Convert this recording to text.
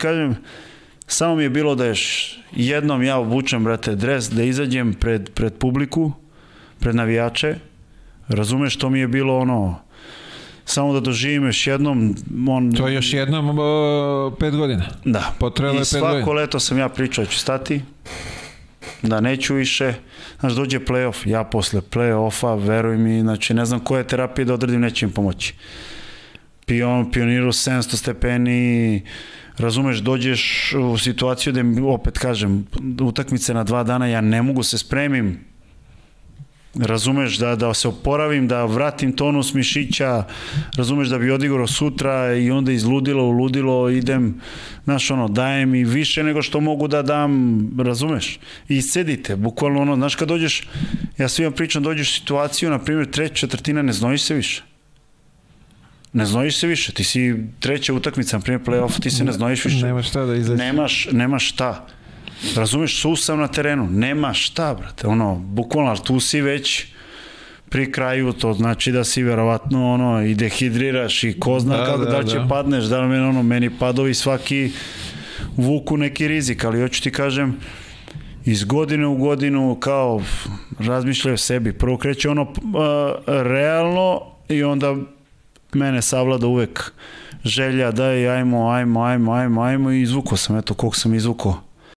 kažem, samo mi je bilo da još jednom ja obučem, brate, dres, da izađem pred publiku, pred navijače, razumeš, to mi je bilo ono, samo da doživim još jednom. To je još jednom 5 godina. Da. Potrebno je 5 godina. I svako leto sam ja pričao da ću stati, da neću više. Znaš, dođe play-off, ja posle play-offa, veruj mi, znači ne znam koje terapije da odradim, neće im pomoći. Pioniru 700 stepeni, razumeš, dođeš u situaciju da, opet kažem, utakmice na 2 dana, ja ne mogu se spremim, razumeš, da se oporavim, da vratim tonus mišića, razumeš, da bi odigrao sutra i onda iz ludila u ludilo idem, znaš, ono, dajem i više nego što mogu da dam, razumeš, i sedite, bukvalno ono, znaš, kad dođeš, ja svima pričam, dođeš u situaciju, na primjer, 3/4 ne znojiš se više. Ne znojiš se više, ti si treća utakmica, na primjer play-off, ti se ne znojiš više. Nemaš šta da izaći. Nemaš šta. Razumeš, susav na terenu, nema šta, brate, ono, bukvalno, ali tu si već pri kraju, to znači da si verovatno, ono, i dehidriraš i ko zna da će padneš, da li meni padovi svaki vuku neki rizik, ali hoću ti kažem, iz godine u godinu, kao, razmišljaju o sebi, prvo kreće ono realno i onda mene savlada uvek želja, daj, ajmo i izvukao sam, eto koliko sam izvukao.